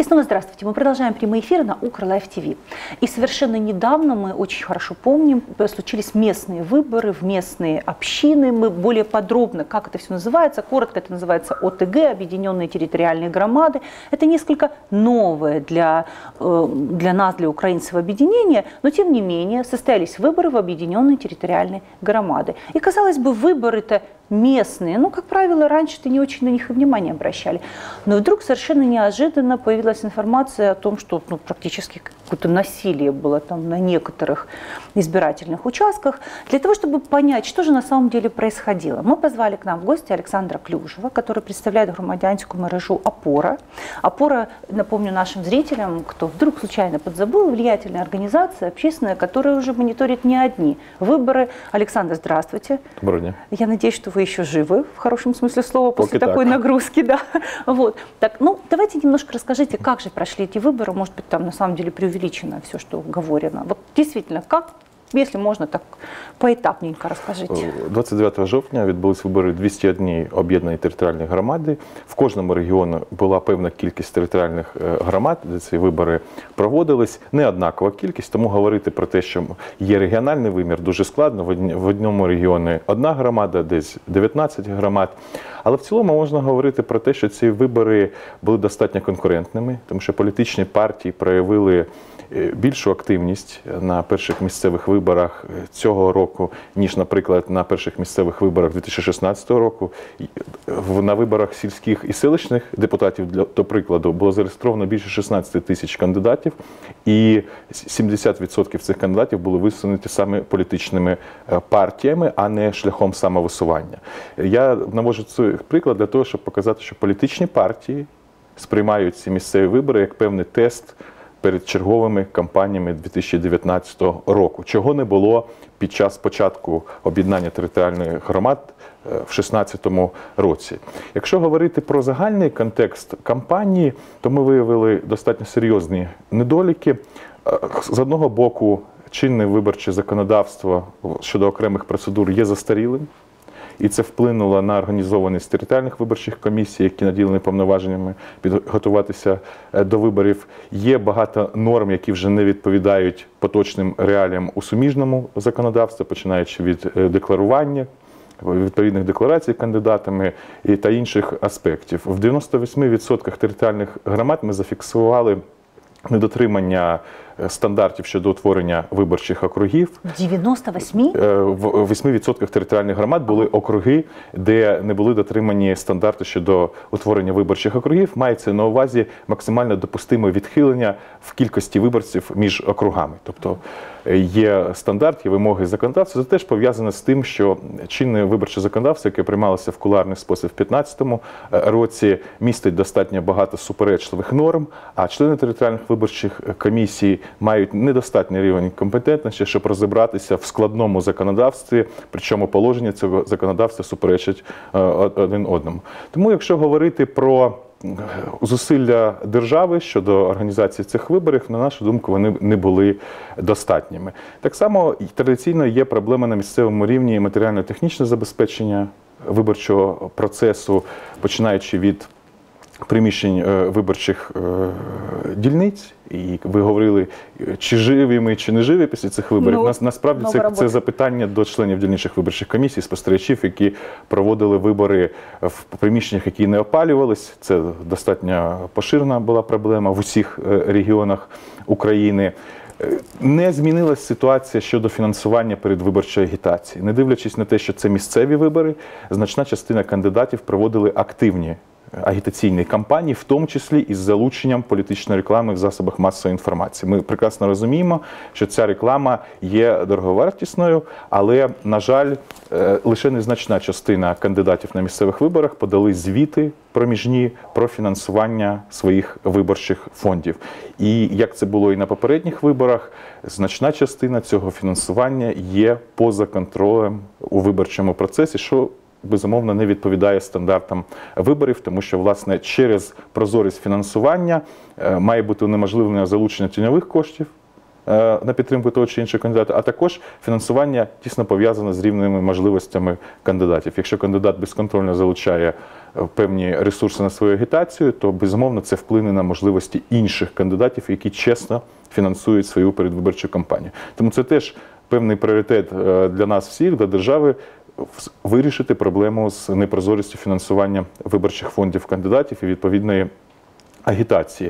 снова здравствуйте. Мы продолжаем прямой эфир на Укрлайф ТВ. И совершенно недавно, мы очень хорошо помним, случились местные выборы в местные общины. Мы более подробно, как это все называется, коротко это называется ОТГ, Объединенные территориальные громады. Это несколько новое для нас, для украинцев объединение, но тем не менее состоялись выборы в Объединенные территориальные громады. И казалось бы, выборы-то местные, ну, как правило, раньше-то не очень на них и внимание обращали. Но вдруг совершенно неожиданно появилась информация о том, что практически какое-то насилие было там на некоторых избирательных участках. Для того, чтобы понять, что же на самом деле происходило, мы позвали к нам в гости Александра Клюжева, который представляет громадянскую мережу «Опора». «Опора», напомню нашим зрителям, кто вдруг случайно подзабыл, влиятельная организация общественная, которая уже мониторит не одни выборы. Александр, здравствуйте. Доброго дня. Я надеюсь, что вы еще живы, в хорошем смысле слова, после такой нагрузки. Да. Вот. Так, ну, давайте немножко расскажите, как же прошли эти выборы. Может быть, там на самом деле преувеличено все, что говорено. Вот действительно, как, если можна, так поетапненько розкажіть. 29 жовтня відбулись вибори 201 об'єднані територіальні громади. В кожному регіоні була певна кількість територіальних громад, де ці вибори проводились. Не однакова кількість, тому говорити про те, що є регіональний вимір, дуже складно. В одному регіоні одна громада, десь 19 громад. Але в цілому можна говорити про те, що ці вибори були достатньо конкурентними, тому що політичні партії проявили більшу активність на перших місцевих виборах цього року, ніж, наприклад, на перших місцевих виборах 2016 року. На виборах сільських і селищних депутатів, до прикладу, було зареєстровано більше 16 тисяч кандидатів, і 70% цих кандидатів були висунуті саме політичними партіями, а не шляхом самовисування. Я наводжу цей приклад для того, щоб показати, що політичні партії сприймають ці місцеві вибори як певний тест перед черговими кампаніями 2019 року, чого не було під час початку об'єднання територіальних громад в 2016 році. Якщо говорити про загальний контекст кампанії, то ми виявили достатньо серйозні недоліки. З одного боку, чинне виборче законодавство щодо окремих процедур є застарілим, і це вплинуло на організованість територіальних виборчих комісій, які наділені повноваженнями підготуватися до виборів. Є багато норм, які вже не відповідають поточним реаліям у суміжному законодавстві, починаючи від декларування, відповідних декларацій кандидатами та інших аспектів. В 98% територіальних громад ми зафіксували недотримання стандартів щодо утворення виборчих округів. 98? В 8% територіальних громад були округи, де не були дотримані стандарти щодо утворення виборчих округів. Мається на увазі максимально допустиме відхилення в кількості виборців між округами. Тобто є стандарт, є вимоги законодавства. Це теж пов'язане з тим, що чинне виборче законодавство, яке приймалося в кулуарний спосіб в 2015 році, містить достатньо багато суперечливих норм, а члени територіальних виборчих комісій мають недостатній рівень компетентності, щоб розібратися в складному законодавстві, причому положення цього законодавства суперечать один одному. Тому, якщо говорити про зусилля держави щодо організації цих виборів, на нашу думку, вони не були достатніми. Так само традиційно є проблема на місцевому рівні матеріально-технічне забезпечення виборчого процесу, починаючи від приміщень виборчих дільниць. І ви говорили, чи живі ми, чи не живі після цих виборів. Насправді це запитання до членів дільничних виборчих комісій, спостерігачів, які проводили вибори в приміщеннях, які не опалювались. Це достатньо поширена була проблема в усіх регіонах України. Не змінилася ситуація щодо фінансування передвиборчої агітації. Не дивлячись на те, що це місцеві вибори, значна частина кандидатів проводили активні агітаційні кампанії, в тому числі із залученням політичної реклами в засобах масової інформації. Ми прекрасно розуміємо, що ця реклама є дороговартісною, але, на жаль, лише незначна частина кандидатів на місцевих виборах подали звіти проміжні про фінансування своїх виборчих фондів. І як це було і на попередніх виборах, значна частина цього фінансування є поза контролем у виборчому процесі, що безумовно, не відповідає стандартам виборів, тому що, власне, через прозорість фінансування має бути унеможливлення залучення тіньових коштів на підтримку того чи іншого кандидата, а також фінансування тісно пов'язане з рівними можливостями кандидатів. Якщо кандидат безконтрольно залучає певні ресурси на свою агітацію, то, безумовно, це вплине на можливості інших кандидатів, які чесно фінансують свою передвиборчу кампанію. Тому це теж певний пріоритет для нас всіх, для держави, вирішити проблему з непрозорістю фінансування виборчих фондів кандидатів і відповідної агітації.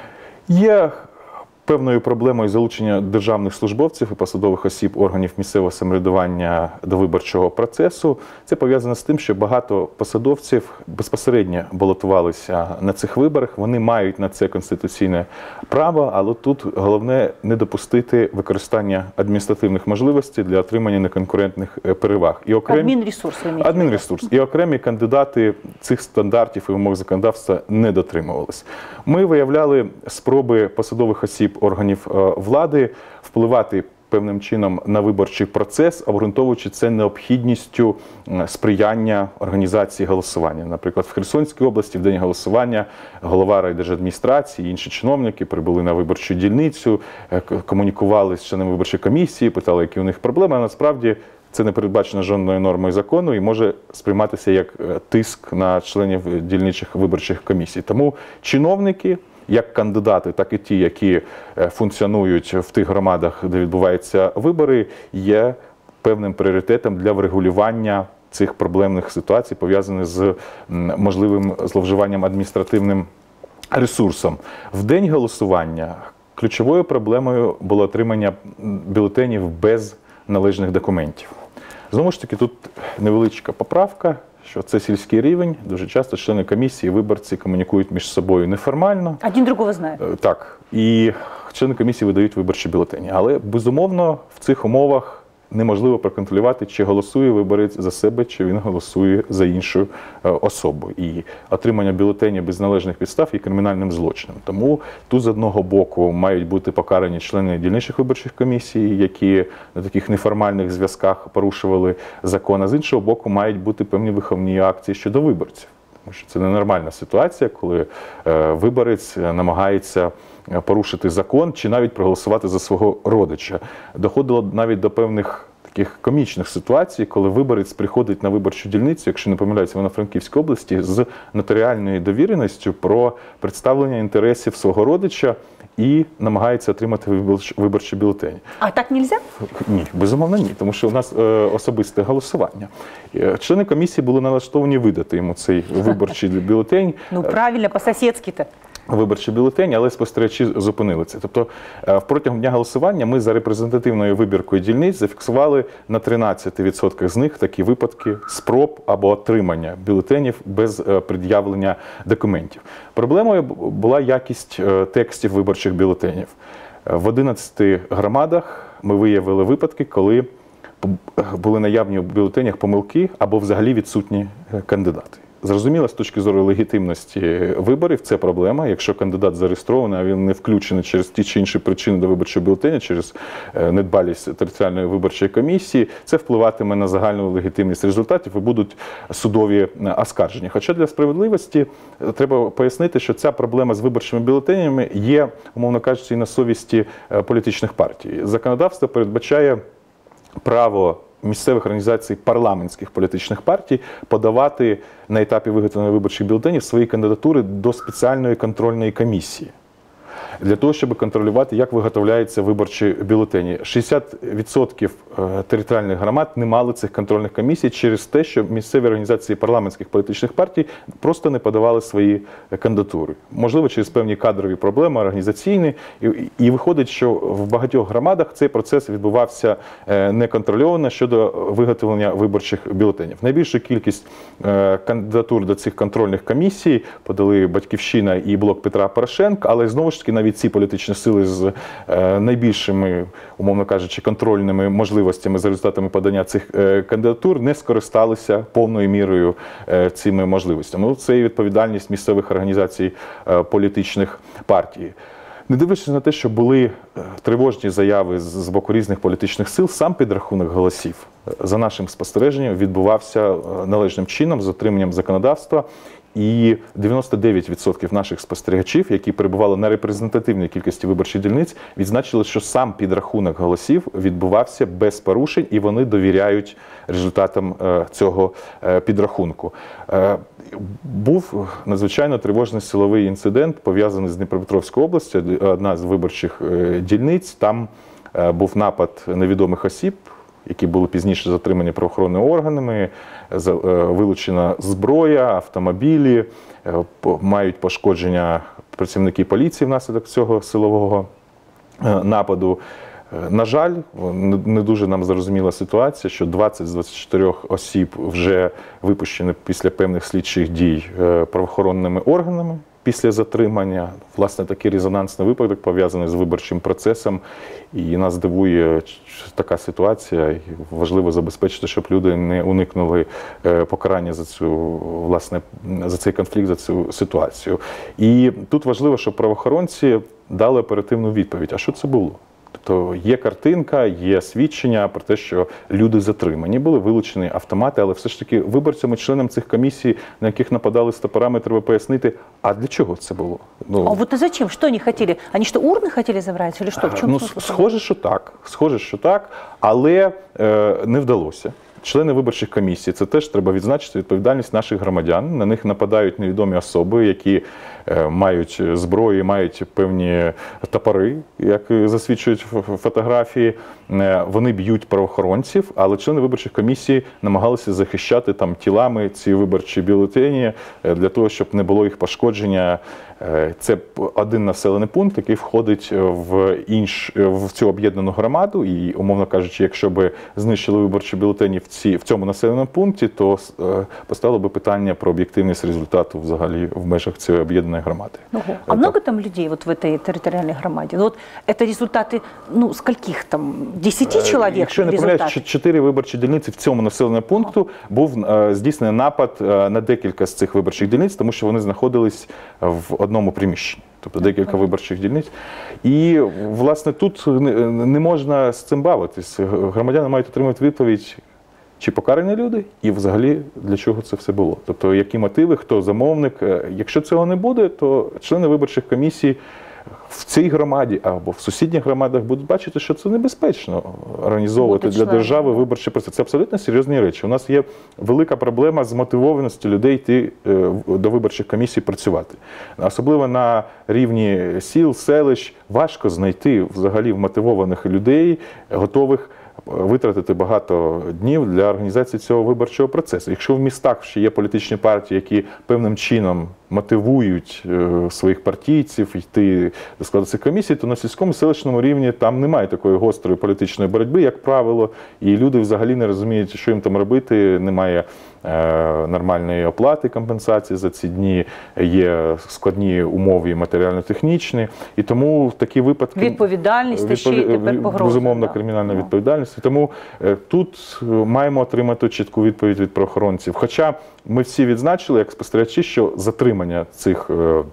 Є певною проблемою залучення державних службовців і посадових осіб органів місцевого самоврядування до виборчого процесу. Це пов'язано з тим, що багато посадовців безпосередньо балотувалися на цих виборах. Вони мають на це конституційне право, але тут головне не допустити використання адміністративних можливостей для отримання неконкурентних переваг. І Адмінресурс. І окремі кандидати цих стандартів і вимог законодавства не дотримувались. Ми виявляли спроби посадових осіб органів влади впливати певним чином на виборчий процес, обґрунтовуючи це необхідністю сприяння організації голосування. Наприклад, в Херсонській області в день голосування голова райдержадміністрації і інші чиновники прибули на виборчу дільницю, комунікували з членами виборчої комісії, питали, які у них проблеми, а насправді це не передбачено жодною нормою закону і може сприйматися як тиск на членів дільничих виборчих комісій. Тому чиновники, як кандидати, так і ті, які функціонують в тих громадах, де відбуваються вибори, є певним пріоритетом для врегулювання цих проблемних ситуацій, пов'язаних з можливим зловживанням адміністративним ресурсом. В день голосування ключовою проблемою було отримання бюлетенів без належних документів. Знову ж таки, тут невеличка поправка, що це сільський рівень. Дуже часто члени комісії, виборці комунікують між собою неформально. Один другого знає. Так. І члени комісії видають виборчі бюлетені. Але, безумовно, в цих умовах неможливо проконтролювати, чи голосує виборець за себе, чи він голосує за іншу особу. І отримання бюлетенів без належних підстав є кримінальним злочином. Тому тут, з одного боку, мають бути покарані члени дільничних виборчих комісій, які на таких неформальних зв'язках порушували закон, а з іншого боку, мають бути певні виховні акції щодо виборців. Тому що це ненормальна ситуація, коли виборець намагається порушити закон чи навіть проголосувати за свого родича. Доходило навіть до певних таких комічних ситуацій, коли виборець приходить на виборчу дільницю, якщо не помиляюся, вона в Франківській області, з нотаріальною довіреністю про представлення інтересів свого родича і намагається отримати виборчі бюлетені. А так нельзя? Ні, безумовно ні, тому що у нас особисте голосування. Члени комісії були налаштовані видати йому цей виборчий бюлетень. Ну правильно, по-сусідськи-то. Виборчі бюлетені, але спостерігачі зупинили це. Тобто протягом дня голосування ми за репрезентативною вибіркою дільниць зафіксували на 13% з них такі випадки спроб або отримання бюлетенів без пред'явлення документів. Проблемою була якість текстів виборчих бюлетенів. В 11 громадах ми виявили випадки, коли були наявні в бюлетенях помилки або взагалі відсутні кандидати. Зрозуміло, з точки зору легітимності виборів, це проблема. Якщо кандидат зареєстрований, а він не включений через ті чи інші причини до виборчого бюлетеня, через недбалість територіальної виборчої комісії, це впливатиме на загальну легітимність результатів і будуть судові оскарження. Хоча для справедливості треба пояснити, що ця проблема з виборчими бюлетенями є, умовно кажучи, і на совісті політичних партій. Законодавство передбачає право місцевих організацій парламентських політичних партій подавати на етапі виготовлення виборчих бюлетенів свої кандидатури до спеціальної контрольної комісії для того, щоб контролювати, як виготовляються виборчі бюлетені. 60% територіальних громад не мали цих контрольних комісій через те, що місцеві організації парламентських політичних партій просто не подавали свої кандидатури. Можливо, через певні кадрові проблеми, організаційні. І виходить, що в багатьох громадах цей процес відбувався неконтрольовано щодо виготовлення виборчих бюлетенів. Найбільшу кількість кандидатур до цих контрольних комісій подали «Батьківщина» і «Блок Петра Порошенка», але знову ж таки навіть ці політичні сили з найбільшими, умовно кажучи, контрольними можливостями за результатами подання цих кандидатур не скористалися повною мірою цими можливостями. Ну, це і відповідальність місцевих організацій політичних партій. Не дивлячись на те, що були тривожні заяви з боку різних політичних сил, сам підрахунок голосів, за нашим спостереженням, відбувався належним чином, з дотриманням законодавства. і 99% наших спостерігачів, які перебували на репрезентативній кількості виборчих дільниць, відзначили, що сам підрахунок голосів відбувався без порушень, і вони довіряють результатам цього підрахунку. Був надзвичайно тривожний силовий інцидент, пов'язаний з Дніпропетровською областю, одна з виборчих дільниць. Там був напад невідомих осіб, які були пізніше затримані правоохоронними органами, вилучена зброя, автомобілі, мають пошкодження працівники поліції внаслідок цього силового нападу. На жаль, не дуже нам зрозуміла ситуація, що 20 з 24 осіб вже випущені після певних слідчих дій правоохоронними органами після затримання. Власне, такий резонансний випадок пов'язаний з виборчим процесом. І нас дивує така ситуація. І важливо забезпечити, щоб люди не уникнули покарання за цей конфлікт, за цю ситуацію. І тут важливо, щоб правоохоронці дали оперативну відповідь. А що це було? Тобто є картинка, є свідчення про те, що люди затримані, були вилучені автомати, але все ж таки виборцям і членам цих комісій, на яких нападали з топорами, треба пояснити, а для чого це було? А вот а зачем? Что они хотели? Они что, урны хотели забрать или что? В чому Схоже, що так, але не вдалося. Члени виборчих комісій, це теж треба відзначити відповідальність наших громадян. На них нападають невідомі особи, які мають зброю, мають певні топори, як засвідчують фотографії. Вони б'ють правоохоронців, але члени виборчих комісій намагалися захищати там тілами ці виборчі бюлетені для того, щоб не було їх пошкодження. Це один населений пункт, який входить в цю об'єднану громаду. І, умовно кажучи, якщо б знищили виборчі бюлетені в цьому населеному пункті, то постало би питання про об'єктивність результату взагалі в межах цієї об'єднаної громади. А много там людей вот в этой территориальной громаде? Ну, вот это результаты, ну, скольких там? 10 чоловік? Якщо я не помиляюсь, 4 виборчі дільниці в цьому населеному пункту був здійснений напад на декілька з цих виборчих дільниць, тому що вони знаходились в одному приміщенні. Тобто декілька виборчих дільниць. І, власне, тут не можна з цим бавитись. Громадяни мають отримати відповідь, чи покарані люди, і взагалі для чого це все було. Тобто, які мотиви, хто замовник. Якщо цього не буде, то члени виборчих комісій в цій громаді або в сусідніх громадах будуть бачити, що це небезпечно організовувати для держави виборчий процес. Це абсолютно серйозні речі. У нас є велика проблема з мотивованістю людей йти до виборчих комісій працювати. Особливо на рівні сіл, селищ важко знайти взагалі вмотивованих людей, готових витратити багато днів для організації цього виборчого процесу. Якщо в містах ще є політичні партії, які певним чином мотивують своїх партійців йти до складу цих комісій, то на сільському селищному рівні там немає такої гострої політичної боротьби, як правило, і люди взагалі не розуміють, що їм там робити, немає нормальної оплати компенсації за ці дні, є складні умови матеріально-технічні, і тому такі випадки... Відповідальність, ще й тепер погроза. Безумовно, кримінальна відповідальність. І тому тут маємо отримати чітку відповідь від правоохоронців. Хоча ми всі відзначили, як спостерігачі, що затримання цих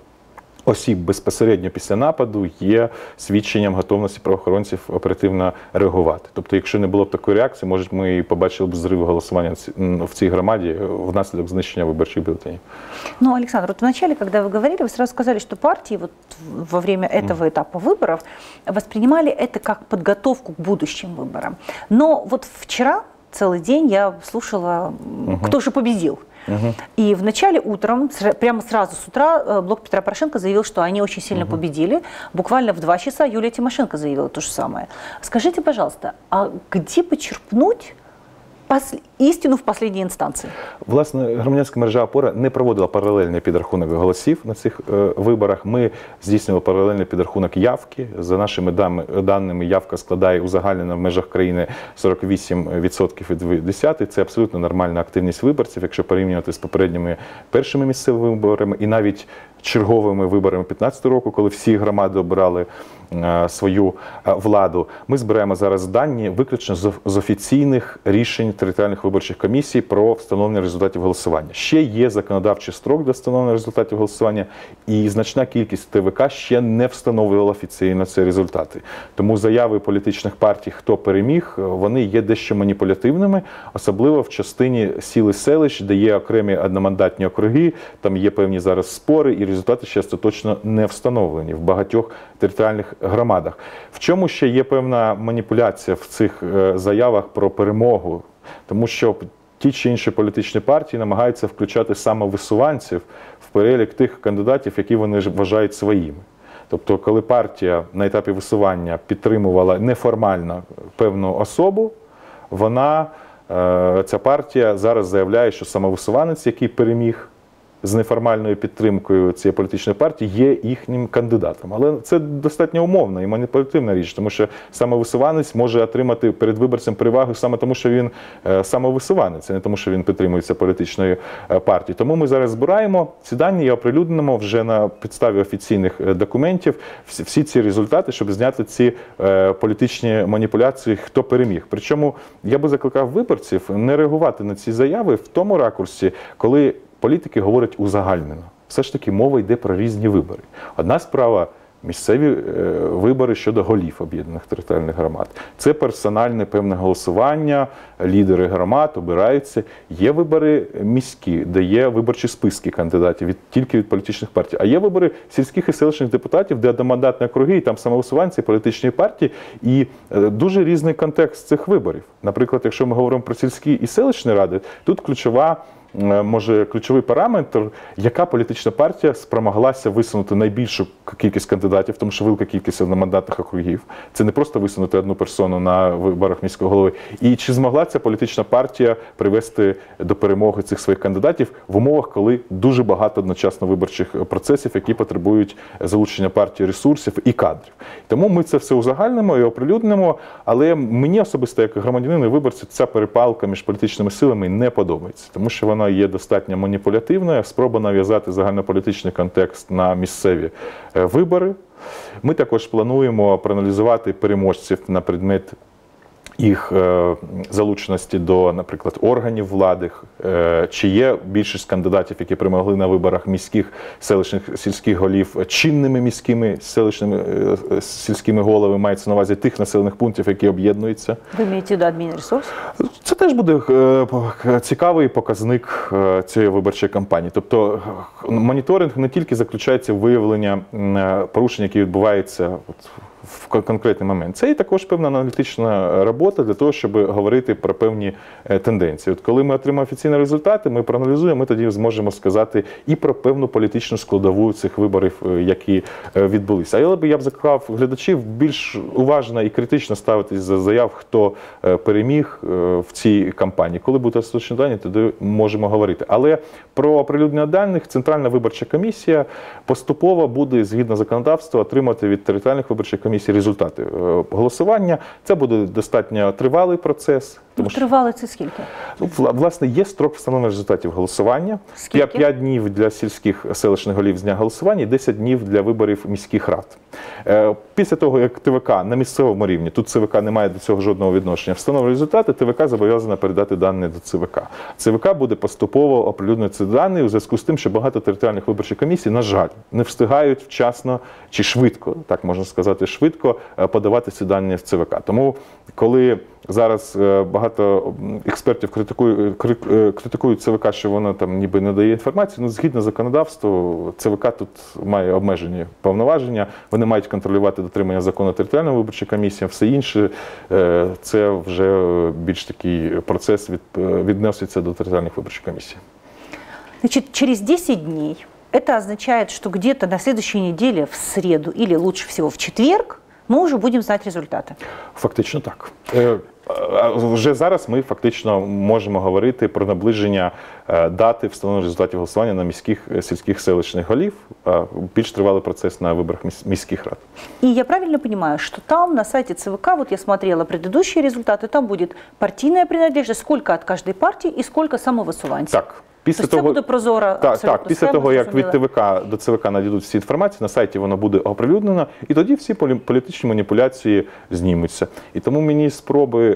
осіб безпосередньо після нападу є свідченням готовності правоохоронців оперативно реагувати. Тобто, якщо не було б такої реакції, може ми і побачили б зрив голосування в цій громаді внаслідок знищення виборчих бюлетенів. Ну, Александр, вот вначале, когда вы говорили, вы сразу сказали, что партии вот во время этого этапа выборов воспринимали это как подготовку к будущим выборам. Но вот вчера целый день я слушала, кто же победил. И вначале утром, прямо сразу с утра, блок Петра Порошенко заявил, что они очень сильно победили. Буквально в 2 часа Юлия Тимошенко заявила то же самое. Скажите, пожалуйста, а где почерпнуть істину в останній інстанції? Власне, громадянська мережа «Опора» не проводила паралельний підрахунок голосів на цих виборах. Ми здійснювали паралельний підрахунок явки. За нашими даними, явка складає узагальнено в межах країни 48% від 10%. Це абсолютно нормальна активність виборців, якщо порівнювати з попередніми першими місцевими виборами і навіть черговими виборами 2015 року, коли всі громади обирали свою владу. Ми збираємо зараз дані виключно з офіційних рішень територіальних виборчих виборчих комісій про встановлення результатів голосування. Ще є законодавчий строк для встановлення результатів голосування, і значна кількість ТВК ще не встановлювала офіційно ці результати. Тому заяви політичних партій, хто переміг, вони є дещо маніпулятивними, особливо в частині сіл і селищ, де є окремі одномандатні округи, там є певні зараз спори, і результати ще остаточно не встановлені в багатьох територіальних громадах. В чому ще є певна маніпуляція в цих заявах про перемогу? Тому що ті чи інші політичні партії намагаються включати самовисуванців в перелік тих кандидатів, які вони вважають своїми. Тобто, коли партія на етапі висування підтримувала неформально певну особу, ця партія зараз заявляє, що самовисуванець, який переміг з неформальною підтримкою цієї політичної партії, є їхнім кандидатом. Але це достатньо умовна і маніпулятивна річ, тому що самовисуванець може отримати перед виборцем перевагу саме тому, що він самовисуванець, а не тому, що він підтримується політичною партією. Тому ми зараз збираємо ці дані і оприлюднимо вже на підставі офіційних документів всі ці результати, щоб зняти ці політичні маніпуляції, хто переміг. Причому я би закликав виборців не реагувати на ці заяви в тому ракурсі, коли політики говорять узагальнено. Все ж таки мова йде про різні вибори. Одна справа – місцеві вибори щодо голів об'єднаних територіальних громад. Це персональне певне голосування, лідери громад обираються. Є вибори міські, де є виборчі списки кандидатів тільки від політичних партій. А є вибори сільських і селищних депутатів, де одномандатні округи, і там самовисуванці політичні партії. І дуже різний контекст цих виборів. Наприклад, якщо ми говоримо про сільські і селищні ради, тут ключовий параметр, яка політична партія спромоглася висунути найбільшу кількість кандидатів, тому що велика кількість одномандатних округів. Це не просто висунути одну персону на виборах міського голови. І чи змогла ця політична партія привести до перемоги цих своїх кандидатів в умовах, коли дуже багато одночасно виборчих процесів, які потребують залучення партії ресурсів і кадрів. Тому ми це все узагальнимо і оприлюднимо, але мені особисто, як громадянину і виборцю, ця перепалка між політичними силами не подобається, тому що вона є достатньо маніпулятивною, спроба нав'язати загальнополітичний контекст на місцеві вибори. Ми також плануємо проаналізувати переможців на предмет їх залученості до, наприклад, органів влади, чи є більшість кандидатів, які перемогли на виборах міських, селищних, сільських голів, чинними міськими, селищними, сільськими головами, мається на увазі тих населених пунктів, які об'єднуються. Ви маєте до адмінресурс? Це теж буде цікавий показник цієї виборчої кампанії. Тобто моніторинг не тільки заключається в виявленні порушень, які відбуваються в конкретний момент. Це і також певна аналітична робота для того, щоб говорити про певні тенденції. От коли ми отримаємо офіційні результати, ми проаналізуємо, ми тоді зможемо сказати і про певну політичну складову цих виборів, які відбулися. А я б закликав глядачів більш уважно і критично ставитись за заяв, хто переміг в цій кампанії. Коли будуть остаточні дані, тоді можемо говорити. Але про оприлюднення даних Центральна виборча комісія поступово буде, згідно законодавства, отримати від територіальних виборчих комісій результати голосування. Це буде достатньо тривалий процес. Тривалий це скільки? Власне, є строк встановлення результатів голосування. 5 днів для сільських селищних голів з дня голосування і 10 днів для виборів міських рад. Після того, як ТВК на місцевому рівні, тут ЦВК не має до цього жодного відношення, встановлює результати, ТВК зобов'язана передати дані до ЦВК. ЦВК буде поступово оприлюднювати ці дані у зв'язку з тим, що багато територіальних виборчих комісій, на жаль, не встигають вчасно чи швидко, так можна сказати, швидко подавати ці дані в ЦВК. Тому, коли зараз багато експертів критикують ЦВК, що вона там ніби не дає інформацію, згідно законодавству, ЦВК тут має обмежені повноваження, вони мають контролювати дотримання закону територіальної виборчої комісії, все інше це вже більш такий процес відноситься до територіальних виборчих комісій. Значит, через 10 дней это означает, что где-то на следующей неделе в среду или лучше всего в четверг мы уже будем знать результаты. Фактично так. Вже зараз ми фактично можемо говорити про наближення дати встановлення результатів голосування на міських, сільських, селищних голів, а більш тривалий процес на виборах міських рад. И я правильно понимаю, что там на сайте ЦВК, вот я смотрела предыдущие результаты, там будет партийная принадлежность, сколько от каждой партии и сколько самовисуванців. Так. Після тобто це буде прозоро, так, після того, як від ТВК до ЦВК надійдуть всі інформації, на сайті воно буде оприлюднено, і тоді всі політичні маніпуляції знімуться. І тому мені спроби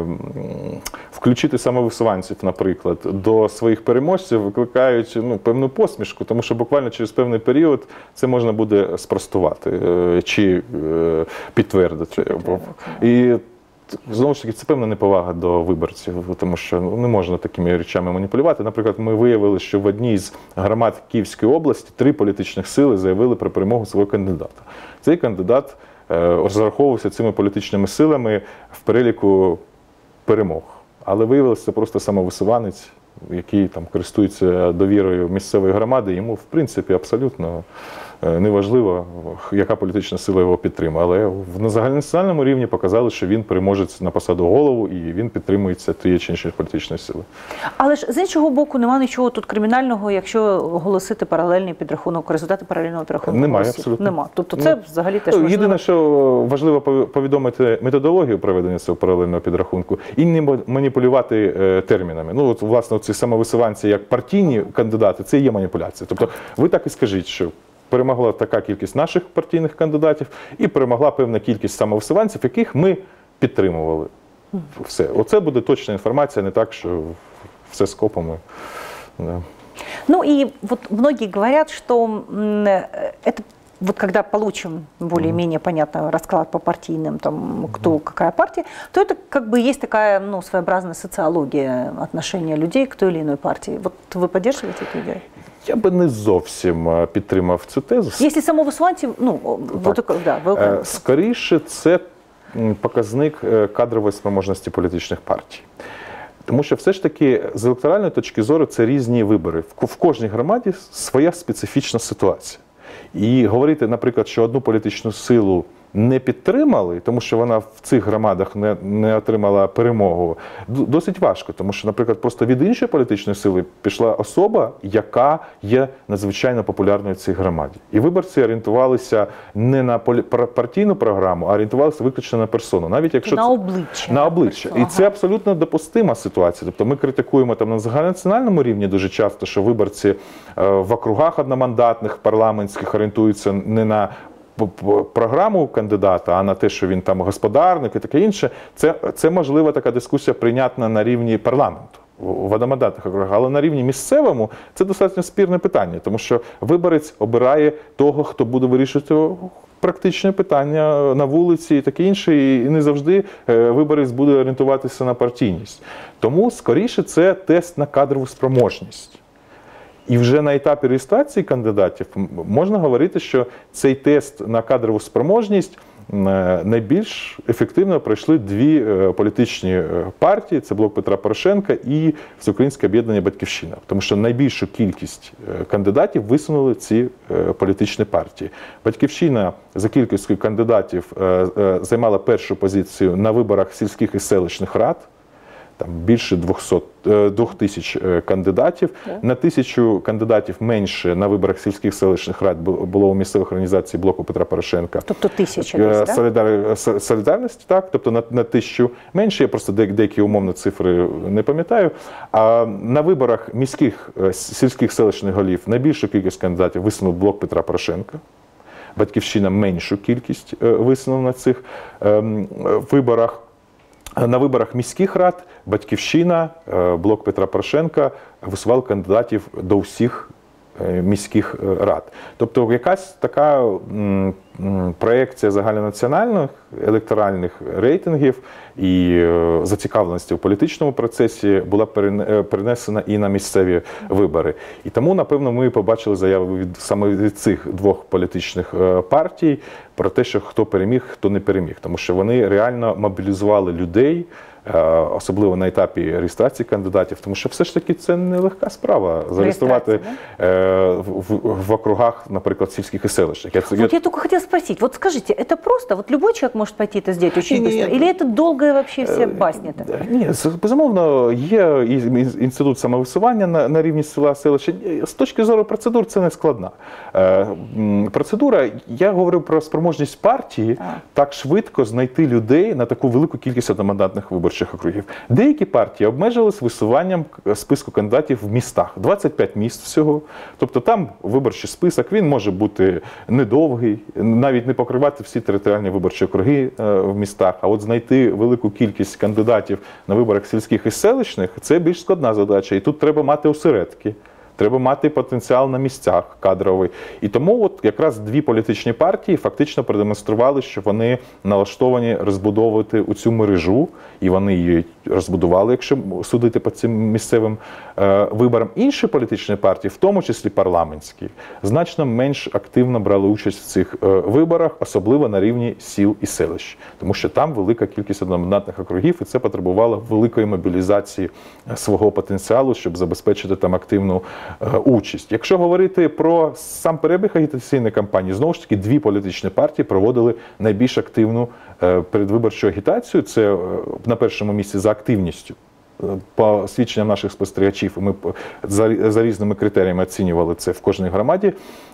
включити самовисуванців, наприклад, до своїх переможців викликають певну посмішку, тому що буквально через певний період це можна буде спростувати чи підтвердити. І знову ж таки, це певна неповага до виборців, тому що не можна такими речами маніпулювати. Наприклад, ми виявили, що в одній з громад Київської області 3 політичних сили заявили про перемогу свого кандидата. Цей кандидат розраховувався цими політичними силами в переліку перемог. Але виявилося, це просто самовисуванець, який там користується довірою місцевої громади, йому, в принципі, абсолютно неважливо, яка політична сила його підтримує. Але на загальнонаціональному рівні показали, що він переможець на посаду голову і він підтримується тієї чи іншої політичної сили. Але ж з іншого боку, немає нічого тут кримінального, якщо оголосити паралельний підрахунок, результати паралельного підрахунку. Немає, голосів. абсолютно. Нема. Тобто це взагалі теж важливо. Єдине, що важливо повідомити методологію проведення цього паралельного підрахунку і не маніпулювати термінами. Ну, от, власне, ці самовисуванці як партійні кандидати, це і є маніпуляція. Тобто ви так і скажіть, що перемогла така кількість наших партійних кандидатів і перемогла певна кількість самовисуванців, яких ми підтримували. Все. Оце буде точна інформація, не так, що все скопом. Да. Ну и вот многие говорят, что это вот когда получим более-менее понятно расклад по партийным, там, кто, какая партия, то это как бы есть такая, ну, своеобразная социология отношения людей к той или иной партии. Вот вы поддерживаете эту идею? Я би не зовсім підтримав цю тезу. Якщо самовисуванців, скоріше це показник кадрової спроможності політичних партій. Тому що все ж таки з електоральної точки зору це різні вибори. В кожній громаді своя специфічна ситуація. І говорити, наприклад, що одну політичну силу не підтримали, тому що вона в цих громадах не отримала перемогу, досить важко. Тому що, наприклад, просто від іншої політичної сили пішла особа, яка є надзвичайно популярною в цій громаді. І виборці орієнтувалися не на партійну програму, а орієнтувалися виключно на персону. Навіть якщо на обличчя. На обличчя. І це абсолютно допустима ситуація. Тобто ми критикуємо там на загальнонаціональному рівні дуже часто, що виборці в округах одномандатних, парламентських орієнтуються не на програму кандидата, а на те, що він там господарник і таке інше. Це можлива така дискусія прийнятна на рівні парламенту в одномандатних округах, але на рівні місцевому це достатньо спірне питання, тому що виборець обирає того, хто буде вирішувати практичне питання на вулиці і таке інше, і не завжди виборець буде орієнтуватися на партійність. Тому, скоріше, це тест на кадрову спроможність. І вже на етапі реєстрації кандидатів можна говорити, що цей тест на кадрову спроможність найбільш ефективно пройшли 2 політичні партії, це Блок Петра Порошенка і Всеукраїнське об'єднання «Батьківщина». Тому що найбільшу кількість кандидатів висунули ці політичні партії. «Батьківщина» за кількістю кандидатів займала першу позицію на виборах сільських і селищних рад. Там більше 2000 кандидатів. На 1000 кандидатів менше на виборах сільських селищних рад було у місцевих організацій Блоку Петра Порошенка. Тобто 1000 десь, так? Солідарності, так. Тобто на 1000 менше, я просто деякі умовні цифри не пам'ятаю. А на виборах міських, сільських селищних голів найбільшу кількість кандидатів висунув Блок Петра Порошенка. Батьківщина меншу кількість висунув на цих виборах. На виборах міських рад Батьківщина, Блок Петра Порошенка висував кандидатів до всіх міських рад. Тобто якась така проекція загальнонаціональних електоральних рейтингів і зацікавленості в політичному процесі була перенесена і на місцеві вибори. І тому, напевно, ми побачили заяви саме від цих 2 політичних партій про те, що хто переміг, хто не переміг. Тому що вони реально мобілізували людей особливо на етапі реєстрації кандидатів, тому що все ж таки це нелегка справа зареєструвати в округах, наприклад, сільських і селищних. Вот я только хотела спросить, вот скажите, это просто, вот любой человек может пойти это сделать очень быстро, или это долгая вообще вся басня такая? Ні, безумовно, є і інститут самовисування на рівні села, селища. З точки зору процедур це не складна. Процедура, я говорив про спроможність партії так швидко знайти людей на таку велику кількість одномандатних виборчих округів. Деякі партії обмежились висуванням списку кандидатів в містах. 25 міст всього. Тобто там виборчий список, він може бути недовгий, навіть не покривати всі територіальні виборчі округи в містах. А от знайти велику кількість кандидатів на виборах сільських і селищних – це більш складна задача. І тут треба мати осередки. Треба мати потенціал на місцях кадровий. І тому от якраз дві політичні партії фактично продемонстрували, що вони налаштовані розбудовувати цю мережу, і вони її розбудували, якщо судити по цим місцевим виборам. Інші політичні партії, в тому числі парламентські, значно менш активно брали участь в цих виборах, особливо на рівні сіл і селищ. Тому що там велика кількість одномандатних округів, і це потребувало великої мобілізації свого потенціалу, щоб забезпечити там активну участь. Якщо говорити про сам перебіг агітаційної кампанії, знову ж таки, дві політичні партії проводили найбільш активну передвиборчу агітацію. Це на першому місці за активністю. По свідченням наших спостерігачів, ми за різними критеріями оцінювали це в кожній громаді.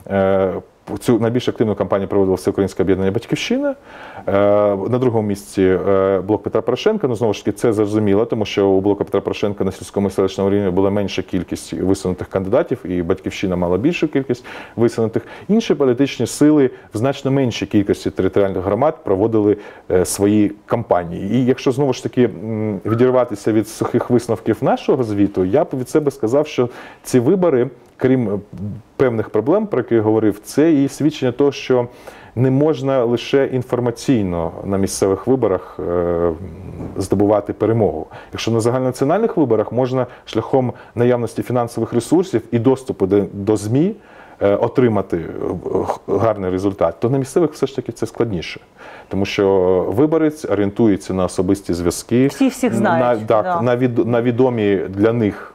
Цю найбільш активну кампанію проводило Всеукраїнське об'єднання «Батьківщина». На другому місці Блок Петра Порошенка. Ну, знову ж таки, це зрозуміло, тому що у Блоку Петра Порошенка на сільському і селищному рівні була менша кількість висунутих кандидатів, і «Батьківщина» мала більшу кількість висунутих. Інші політичні сили в значно меншій кількості територіальних громад проводили свої кампанії. І якщо, знову ж таки, відірватися від сухих висновків нашого звіту, я б від себе сказав, що ці вибори, крім певних проблем, про які я говорив, це і свідчення того, що не можна лише інформаційно на місцевих виборах здобувати перемогу. Якщо на загальнонаціональних виборах можна шляхом наявності фінансових ресурсів і доступу до ЗМІ отримати гарний результат, то на місцевих все ж таки це складніше. Тому що виборець орієнтується на особисті зв'язки, всіх знають, на відомі для них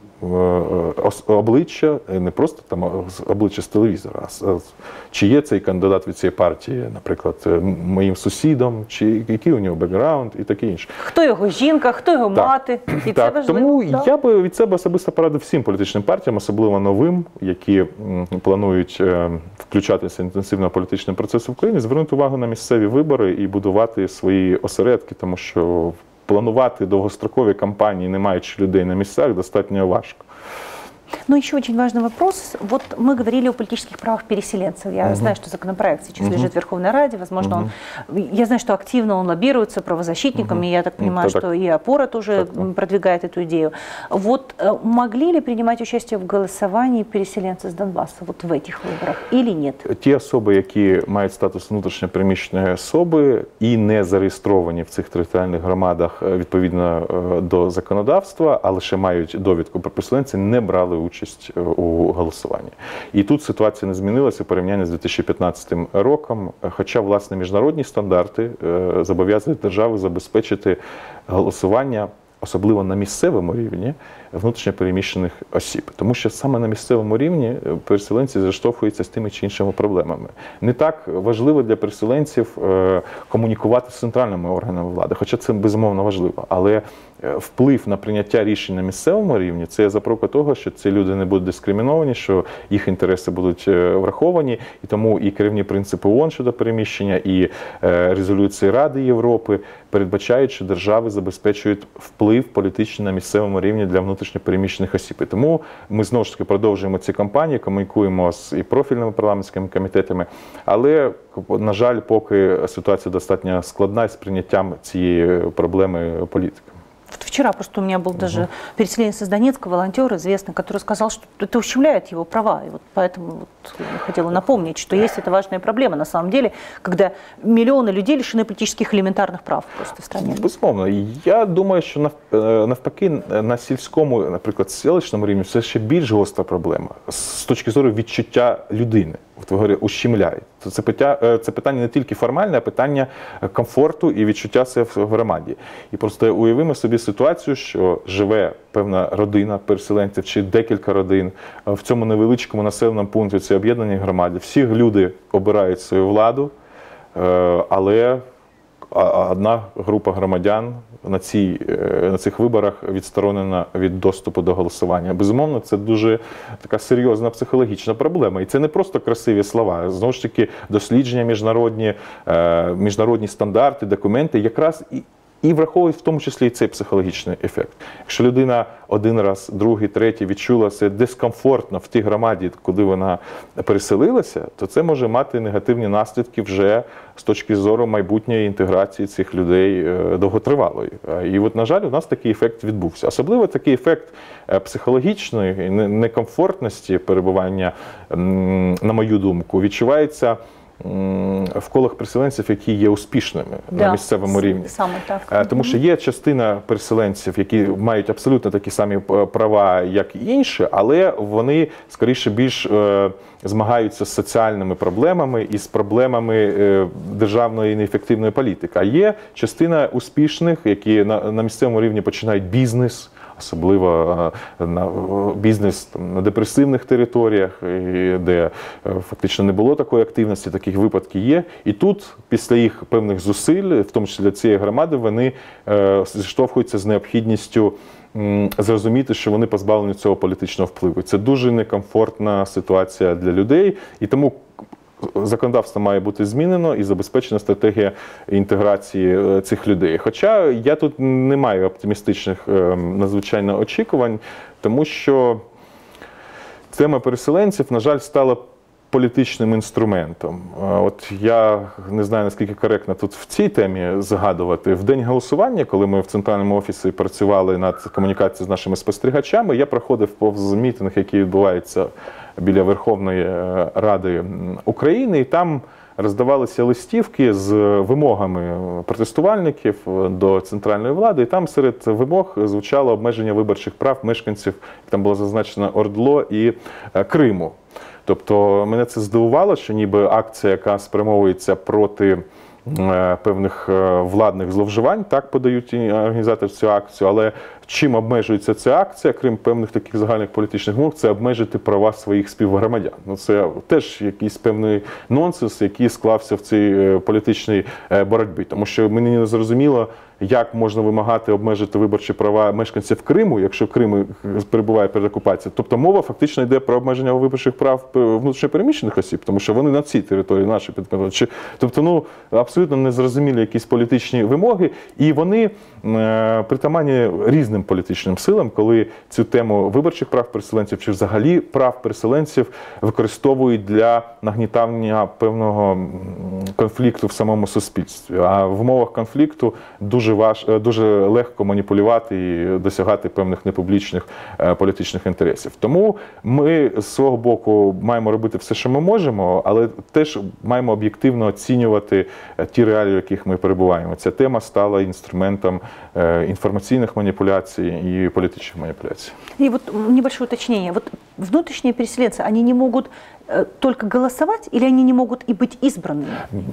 обличчя, не просто там обличчя з телевізора, а чи є цей кандидат від цієї партії, наприклад, моїм сусідом, чи який у нього бекграунд і таке інше. Хто його жінка, хто його мати. І так, це важливо. тому я би від себе особисто порадив всім політичним партіям, особливо новим, які планують включатися в інтенсивно політичний процес в Україні, звернути увагу на місцеві вибори і будувати свої осередки, тому що планувати довгострокові кампанії, не маючи людей на місцях, достатньо важко. Ну, еще очень важный вопрос. Вот мы говорили о политических правах переселенцев. Я знаю, что законопроект сейчас лежит в Верховной Раде. Возможно, я знаю, что активно он лоббируется правозащитниками. Я так понимаю, что и «Опора» тоже продвигает эту идею. Вот могли ли принимать участие в голосовании переселенцы с Донбасса вот в этих выборах или нет? Ті особи, які мають статус внутрішньо переміщеної особи і не зареєстровані в цих територіальних громадах відповідно до законодавства, а лише мають довідку про переселенця, не брали участь у голосуванні. І тут ситуація не змінилася в порівнянні з 2015 роком, хоча, власне, міжнародні стандарти зобов'язують державу забезпечити голосування, особливо на місцевому рівні, внутрішньопереміщених осіб. Тому що саме на місцевому рівні переселенці зіштовхуються з тими чи іншими проблемами. Не так важливо для переселенців комунікувати з центральними органами влади, хоча це безумовно важливо. Але вплив на прийняття рішень на місцевому рівні – це запорука того, що ці люди не будуть дискриміновані, що їх інтереси будуть враховані. І тому і керівні принципи ООН щодо переміщення, і резолюції Ради Європи передбачають, що держави забезпечують вплив політичний на місцевому рівні для внутрішньопереміщених осіб. І тому ми знову ж таки продовжуємо ці кампанії, комунікуємо з і профільними парламентськими комітетами, але, на жаль, поки ситуація достатньо складна з прийняттям цієї проблеми політиками. Вчера просто у меня был даже переселенец из Донецка, волонтер известный, который сказал, что это ущемляет его права. И вот поэтому вот я хотела напомнить, что есть эта важная проблема на самом деле, когда миллионы людей лишены политических элементарных прав просто в стране. Безумовно. Я думаю, що навпаки на сільському, наприклад, селищному рівні це ще більш гостра проблема з точки зору відчуття людини. ущемляють. Це питання не тільки формальне, а питання комфорту і відчуття себе в громаді. І просто уявимо собі ситуацію, що живе певна родина переселенців чи декілька родин в цьому невеличкому населеному пункті, цій об'єднаній громаді. Всі люди обирають свою владу, але одна група громадян на цих виборах відсторонена від доступу до голосування. Безумовно, це дуже така серйозна психологічна проблема. І це не просто красиві слова. Знову ж таки, дослідження міжнародні стандарти, документи якраз і враховують в тому числі і цей психологічний ефект. Якщо людина один раз, другий, третій відчула себе дискомфортно в тій громаді, куди вона переселилася, то це може мати негативні наслідки вже з точки зору майбутньої інтеграції цих людей довготривалої. І от, на жаль, у нас такий ефект відбувся. Особливо такий ефект психологічної некомфортності перебування, на мою думку, відчувається в колах переселенців, які є успішними на місцевому рівні. Саме так. Тому що є частина переселенців, які мають абсолютно такі самі права, як і інші, але вони, скоріше, більш змагаються з соціальними проблемами і з проблемами державної неефективної політики. А є частина успішних, які на місцевому рівні починають бізнес, особливо бізнес на депресивних територіях, де фактично не було такої активності, таких випадків є. І тут, після їх певних зусиль, в тому числі для цієї громади, вони зіштовхуються з необхідністю зрозуміти, що вони позбавлені цього політичного впливу. Це дуже некомфортна ситуація для людей, і тому законодавство має бути змінено і забезпечена стратегія інтеграції цих людей. Хоча я тут не маю оптимістичних надзвичайно очікувань, тому що тема переселенців, на жаль, стала політичним інструментом. От я не знаю, наскільки коректно тут в цій темі згадувати. В день голосування, коли ми в центральному офісі працювали над комунікацією з нашими спостерігачами, я проходив повз мітинг, який відбувається біля Верховної Ради України, і там роздавалися листівки з вимогами протестувальників до центральної влади, і там серед вимог звучало обмеження виборчих прав мешканців, там було зазначено ОРДЛО і Криму. Тобто мене це здивувало, що ніби акція, яка спрямовується проти певних владних зловживань, так подають організатори цю акцію, але чим обмежується ця акція, крім певних таких загальних політичних вимог, це обмежити права своїх співгромадян. Ну, це теж якийсь певний нонсенс, який склався в цій політичній боротьбі. Тому що мені не зрозуміло, як можна вимагати обмежити виборчі права мешканців Криму, якщо Крим перебуває перед окупацією. Тобто мова фактично йде про обмеження виборчих прав внутрішньопереміщених осіб, тому що вони на цій території наші підконтрольні. Тобто, абсолютно незрозумілі якісь політичні вимоги, і вони притаманні різним політичним силам, коли цю тему виборчих прав переселенців чи взагалі прав переселенців використовують для нагнітання певного конфлікту в самому суспільстві. А в умовах конфлікту дуже легко маніпулювати і досягати певних непублічних політичних інтересів. Тому ми з свого боку маємо робити все, що ми можемо, але теж маємо об'єктивно оцінювати ті реалії, в яких ми перебуваємо. Ця тема стала інструментом информационных манипуляций и политических манипуляций. И вот небольшое уточнение. Вот внутренние переселенцы, они не могут только голосувати, или вони не можуть і бути ізбраними?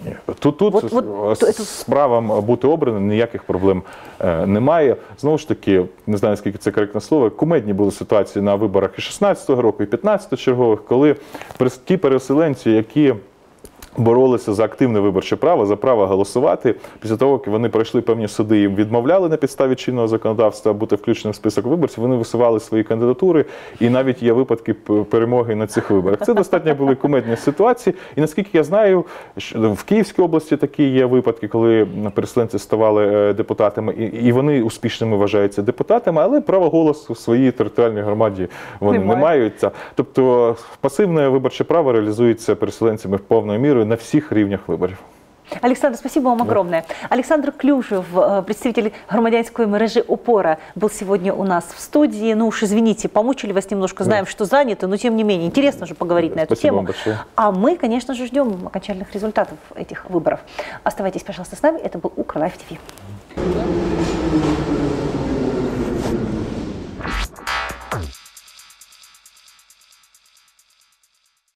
Тут з правом бути обраним ніяких проблем немає. Знову ж таки, не знаю, наскільки це коректне слово, кумедні були ситуації на виборах і 16-го року, і 15-го чергових, коли ті переселенці, які боролися за активне виборче право, за право голосувати. Після того, як вони пройшли певні суди, їм відмовляли на підставі чинного законодавства бути включеним в список виборців, вони висували свої кандидатури, і навіть є випадки перемоги на цих виборах. Це достатньо були кумедні ситуації. І наскільки я знаю, в Київській області такі є випадки, коли переселенці ставали депутатами, і вони успішними вважаються депутатами, але право голосу в своїй територіальній громаді вони не мають. Тобто пасивне виборче право реалізується переселенцями в повною мірою на всех рівнях выборов. Александр, спасибо вам огромное. Александр Клюжев, представитель громадянской мережи «Опора», был сегодня у нас в студии. Ну уж извините, помучили вас немножко, знаем, что заняты, но тем не менее интересно же поговорить на эту тему. А мы, конечно же, ждем окончательных результатов этих выборов. Оставайтесь, пожалуйста, с нами. Это был Укрлайф ТВ.